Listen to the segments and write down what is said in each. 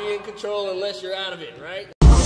be in control unless you're out of it, right?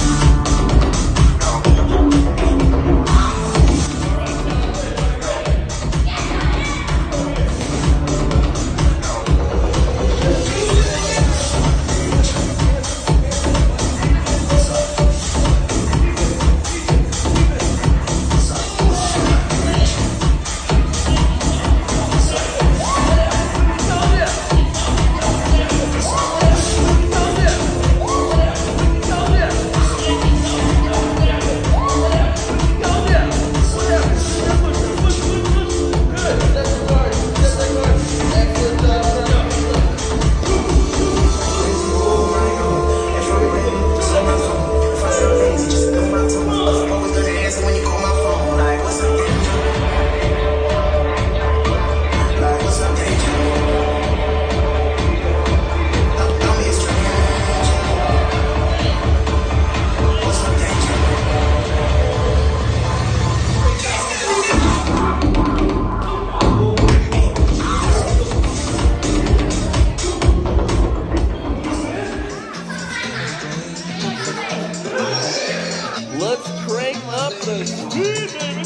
Let's crank up the speed, baby.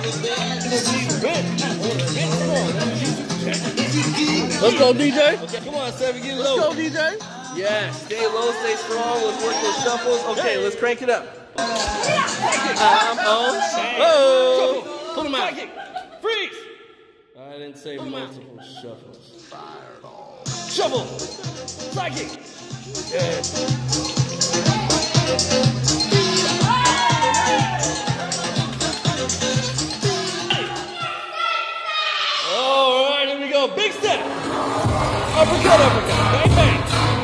Let's go, DJ. Okay, come on, 7 years old. Let's go, DJ. Yeah, stay low, stay strong. Let's work those shuffles. Okay, let's crank it up. I'm on. Oh, put him out. Freeze. I didn't say multiple shuffles. Shuffle. Sidekick. Good. Alright, here we go. Big step. Uppercut, uppercut. Bang, bang.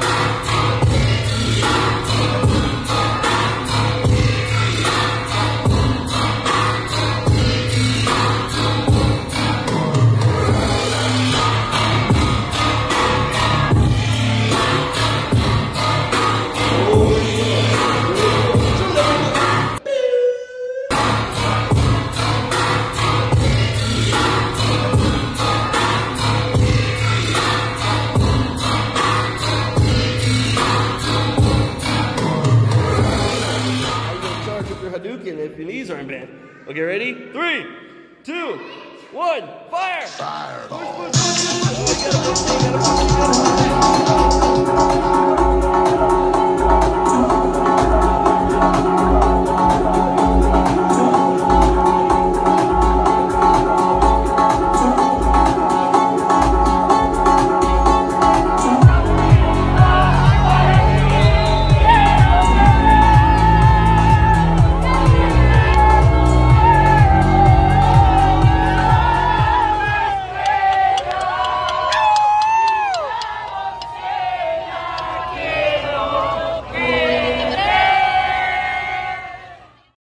Hadouken if your knees aren't bent. Okay, ready? 3, 2, 1, fire! Fire! Push, push, push, push, push. You gotta push, you gotta push, you gotta push.